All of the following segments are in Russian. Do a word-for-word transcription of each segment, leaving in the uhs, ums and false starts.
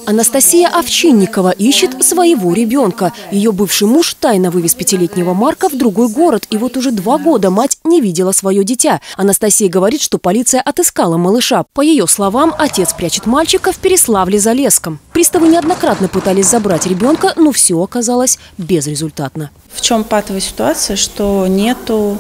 Анастасия Овчинникова ищет своего ребенка. Ее бывший муж тайно вывез пятилетнего Марка в другой город. И вот уже два года мать не видела свое дитя. Анастасия говорит, что полиция отыскала малыша. По ее словам, отец прячет мальчика в Переславле-Залесском. Приставы неоднократно пытались забрать ребенка, но все оказалось безрезультатно. В чем патовая ситуация, что нету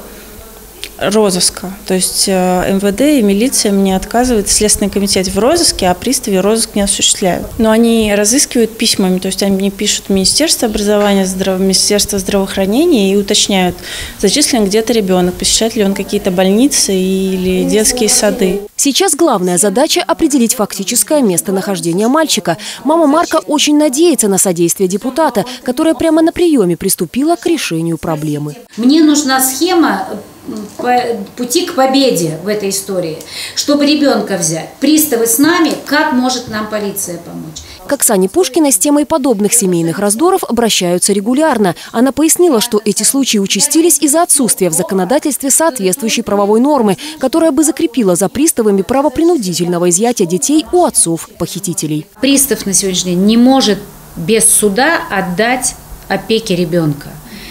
розыска. То есть эм вэ дэ и милиция мне отказывают, Следственный комитет в розыске, а приставы розыск не осуществляют. Но они разыскивают письмами, то есть они мне пишут Министерство образования, здраво... Министерство здравоохранения и уточняют, зачислен где-то ребенок, посещает ли он какие-то больницы или детские сады. Сейчас главная задача – определить фактическое местонахождение мальчика. Мама Марка очень надеется на содействие депутата, которая прямо на приеме приступила к решению проблемы. Мне нужна схема пути к победе в этой истории, чтобы ребенка взять. Приставы с нами, как может нам полиция помочь? К Оксане Пушкиной с темой подобных семейных раздоров обращаются регулярно. Она пояснила, что эти случаи участились из-за отсутствия в законодательстве соответствующей правовой нормы, которая бы закрепила за приставами право принудительного изъятия детей у отцов-похитителей. Пристав на сегодняшний день не может без суда отдать опеке ребенка.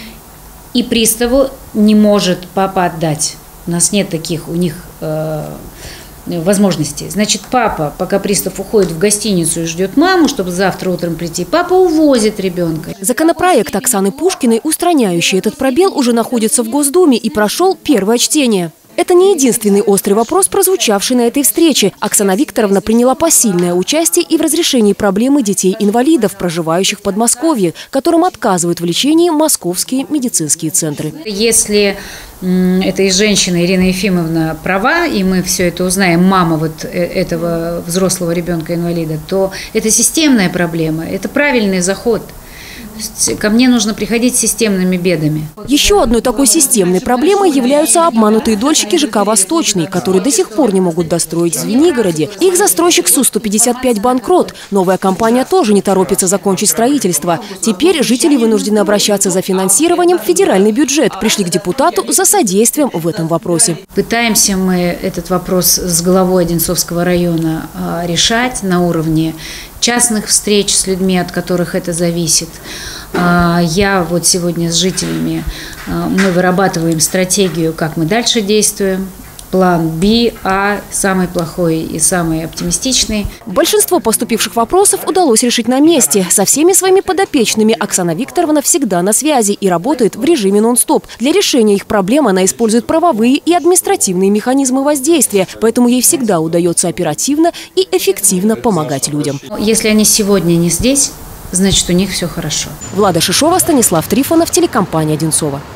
И приставу не может папа отдать. У нас нет таких у них э, возможностей. Значит, папа, пока пристав уходит в гостиницу и ждет маму, чтобы завтра утром прийти, папа увозит ребенка. Законопроект Оксаны Пушкиной, устраняющий этот пробел, уже находится в Госдуме и прошел первое чтение. Это не единственный острый вопрос, прозвучавший на этой встрече. Оксана Викторовна приняла посильное участие и в разрешении проблемы детей-инвалидов, проживающих в Подмосковье, которым отказывают в лечении московские медицинские центры. Если этой женщина Ирина Ефимовна права, и мы все это узнаем, мама вот этого взрослого ребенка-инвалида, то это системная проблема, это правильный заход. Ко мне нужно приходить с системными бедами. Еще одной такой системной проблемой являются обманутые дольщики ЖК «Восточный», которые до сих пор не могут достроить в Звенигороде. Их застройщик Су сто пятьдесят пять банкрот. Новая компания тоже не торопится закончить строительство. Теперь жители вынуждены обращаться за финансированием в федеральный бюджет. Пришли к депутату за содействием в этом вопросе. Пытаемся мы этот вопрос с главой Одинцовского района решать на уровне частных встреч с людьми, от которых это зависит. Я вот сегодня с жителями, мы вырабатываем стратегию, как мы дальше действуем. План Б, А, самый плохой и самый оптимистичный. Большинство поступивших вопросов удалось решить на месте. Со всеми своими подопечными Оксана Викторовна всегда на связи и работает в режиме нон-стоп. Для решения их проблем она использует правовые и административные механизмы воздействия, поэтому ей всегда удается оперативно и эффективно помогать людям. Если они сегодня не здесь, значит, у них все хорошо. Влада Шишова, Станислав Трифонов, телекомпания «Одинцова».